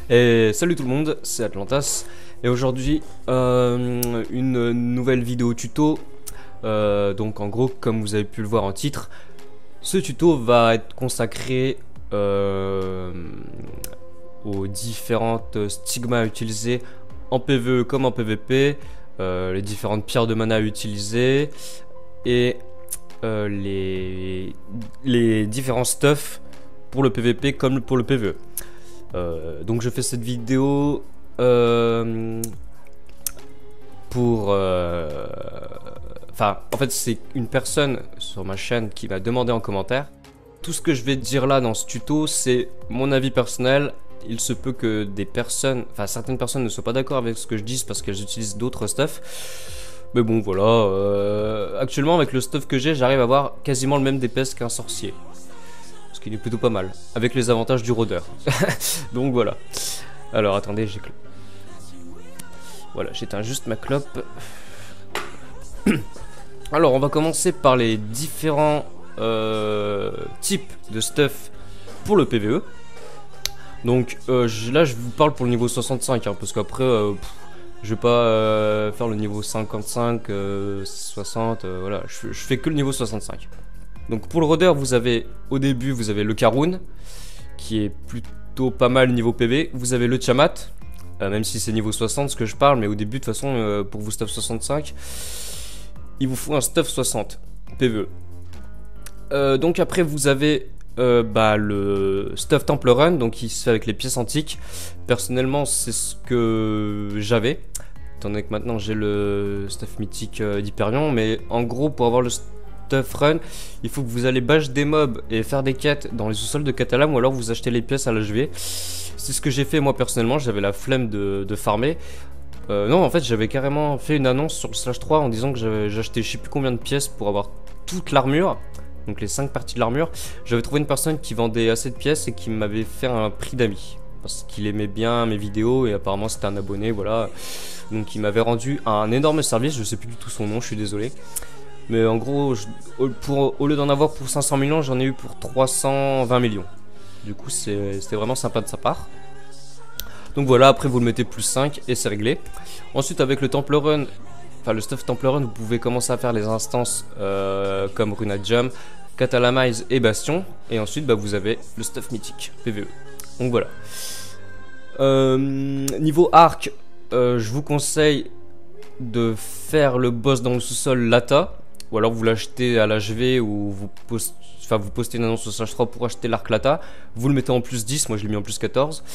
Et salut tout le monde, c'est Atlantas et aujourd'hui une nouvelle vidéo tuto. Donc en gros, comme vous avez pu le voir en titre, ce tuto va être consacré aux différentes stigmas utilisés en PvE comme en PvP, les différentes pierres de mana utilisées et les différents stuffs pour le PvP comme pour le PvE. Donc je fais cette vidéo pour... Enfin, en fait, c'est une personne sur ma chaîne qui m'a demandé en commentaire. Tout ce que je vais dire là dans ce tuto, c'est mon avis personnel. Il se peut que des personnes, enfin certaines personnes ne soient pas d'accord avec ce que je dis parce qu'elles utilisent d'autres stuff. Mais bon, voilà. Actuellement, avec le stuff que j'ai, j'arrive à avoir quasiment le même DPS qu'un sorcier. Ce qui est plutôt pas mal, avec les avantages du rôdeur. Donc voilà. Alors attendez, voilà, j'éteins juste ma clope. Alors on va commencer par les différents types de stuff pour le PvE. Donc là je vous parle pour le niveau 65 hein, parce qu'après je vais pas faire le niveau 55, 60, voilà, je fais que le niveau 65. Donc pour le rôdeur, vous avez au début vous avez le Karun qui est plutôt pas mal niveau PV. Vous avez le Tiamat, même si c'est niveau 60 ce que je parle, mais au début de toute façon pour vous stuff 65, il vous faut un stuff 60 PVE. Donc après vous avez le stuff Temple Run, donc qui se fait avec les pièces antiques. Personnellement c'est ce que j'avais, étant donné que maintenant j'ai le stuff mythique d'Hyperion, mais en gros pour avoir le stuff run, il faut que vous allez bash des mobs et faire des quêtes dans les sous-sols de Catalam, ou alors vous achetez les pièces à l'HV. C'est ce que j'ai fait moi personnellement, j'avais la flemme de farmer. Non, en fait j'avais carrément fait une annonce sur le slash 3 en disant que j'ai acheté je sais plus combien de pièces pour avoir toute l'armure, donc les 5 parties de l'armure. J'avais trouvé une personne qui vendait assez de pièces et qui m'avait fait un prix d'amis parce qu'il aimait bien mes vidéos et apparemment c'était un abonné, voilà. Donc il m'avait rendu un énorme service, je sais plus du tout son nom, je suis désolé. Mais en gros, au lieu d'en avoir pour 500 millions, j'en ai eu pour 320 millions. Du coup, c'était vraiment sympa de sa part. Donc voilà, après vous le mettez plus 5 et c'est réglé. Ensuite, avec le Temple Run, enfin le stuff Temple Run, vous pouvez commencer à faire les instances comme Runajam, Catalamize et Bastion. Et ensuite, vous avez le stuff mythique, PvE. Donc voilà. Niveau arc, je vous conseille de faire le boss dans le sous-sol Lata. Ou alors vous l'achetez à l'HV ou vous postez une annonce sur Slash 3 pour acheter l'arc Lata. Vous le mettez en plus 10, moi je l'ai mis en plus 14.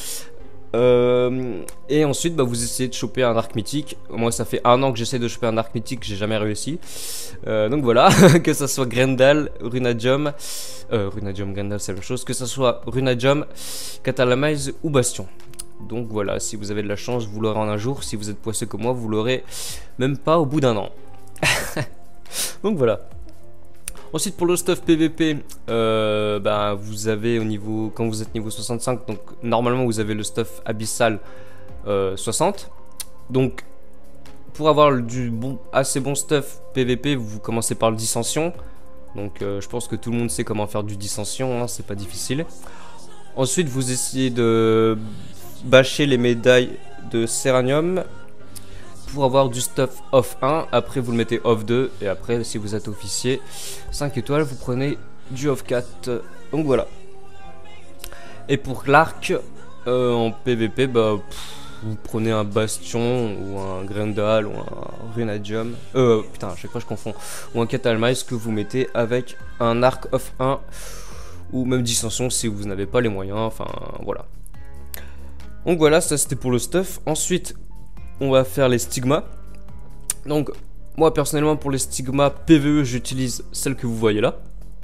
Et ensuite vous essayez de choper un arc mythique. Moi ça fait 1 an que j'essaie de choper un arc mythique, j'ai jamais réussi. Donc voilà, que ça soit Grendel, Runajam, Grendel c'est la même chose, que ça soit Runajam, Catalamize ou Bastion. Donc voilà, si vous avez de la chance, vous l'aurez en un jour. Si vous êtes poisseux comme moi, vous l'aurez même pas au bout d'un an. Donc voilà. Ensuite pour le stuff PVP, vous avez au niveau, quand vous êtes niveau 65, donc normalement vous avez le stuff abyssal 60. Donc pour avoir assez bon stuff PVP, vous commencez par le dissension. Donc je pense que tout le monde sait comment faire du dissension, hein, c'est pas difficile. Ensuite vous essayez de bâcher les médailles de Seranium pour avoir du stuff off 1, après vous le mettez off 2, et après si vous êtes officier 5 étoiles vous prenez du off 4, donc voilà. Et pour l'arc en PVP, vous prenez un Bastion ou un Grendel ou un Runajam, putain à chaque fois je confonds, ou un Catalamize que vous mettez avec un arc off 1 ou même dissension si vous n'avez pas les moyens, enfin voilà. Donc voilà, ça c'était pour le stuff. Ensuite on va faire les stigmas. Donc moi personnellement pour les stigmas PvE j'utilise celle que vous voyez là.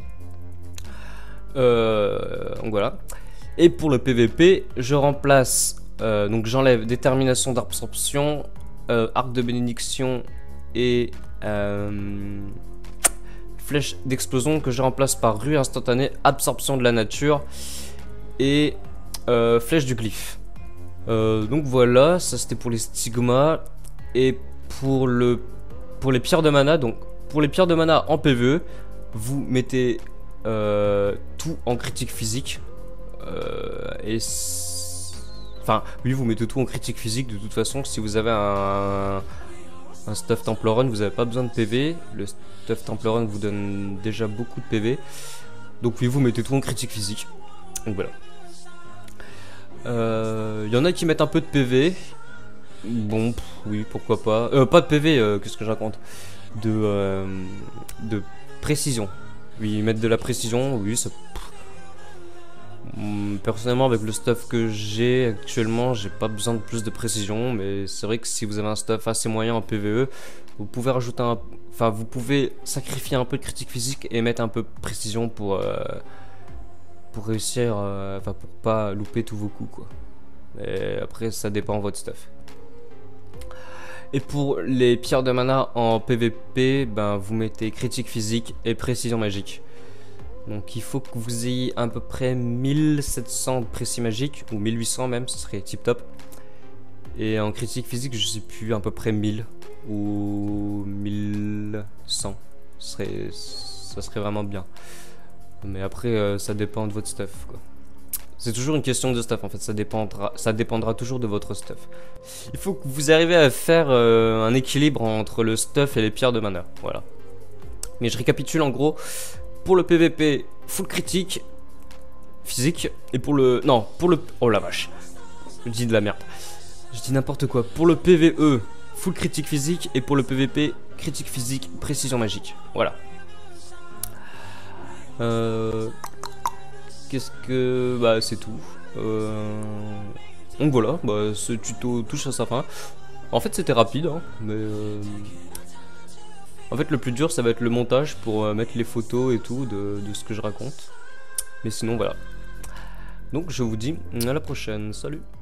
Donc voilà. Et pour le PvP je remplace donc j'enlève détermination d'absorption, arc de bénédiction et flèche d'explosion que je remplace par rue instantanée, absorption de la nature et flèche du glyphe. Donc voilà, ça c'était pour les stigmas. Et pour les pierres de mana, donc pour les pierres de mana en PvE, vous mettez tout en critique physique. Enfin, oui, vous mettez tout en critique physique. De toute façon, si vous avez un stuff Temple Run, vous n'avez pas besoin de PV. Le stuff Temple Run vous donne déjà beaucoup de PV. Donc oui, vous mettez tout en critique physique. Donc voilà. Y en a qui mettent un peu de PV. Bon, oui, pourquoi pas. Pas de PV, qu'est-ce que je raconte? De précision. Oui, mettre de la précision, oui, ça... Personnellement, avec le stuff que j'ai actuellement, j'ai pas besoin de plus de précision, mais c'est vrai que si vous avez un stuff assez moyen en PvE, vous pouvez rajouter un... Enfin, vous pouvez sacrifier un peu de critique physique et mettre un peu de précision pour réussir, enfin, pour pas louper tous vos coups, quoi. Et après, ça dépend de votre stuff. Et pour les pierres de mana en PvP, ben, vous mettez critique physique et précision magique. Donc il faut que vous ayez à peu près 1700 de précis magique, ou 1800 même, ce serait tip top. Et en critique physique, je sais plus, à peu près 1000 ou 1100. Ça serait vraiment bien. Mais après, ça dépend de votre stuff, quoi. C'est toujours une question de stuff en fait, ça dépendra toujours de votre stuff. Il faut que vous arriviez à faire un équilibre entre le stuff et les pierres de mana, voilà. Mais je récapitule en gros, pour le PVP, full critique, physique, et pour le... Non, pour le... Oh la vache, je dis de la merde. Je dis n'importe quoi. Pour le PVE, full critique physique, et pour le PVP, critique physique, précision magique, voilà. Qu'est-ce que... Bah c'est tout. Donc voilà, bah, ce tuto touche à sa fin. En fait c'était rapide, hein, mais... En fait le plus dur ça va être le montage pour mettre les photos et tout de ce que je raconte. Mais sinon voilà. Donc je vous dis à la prochaine, salut.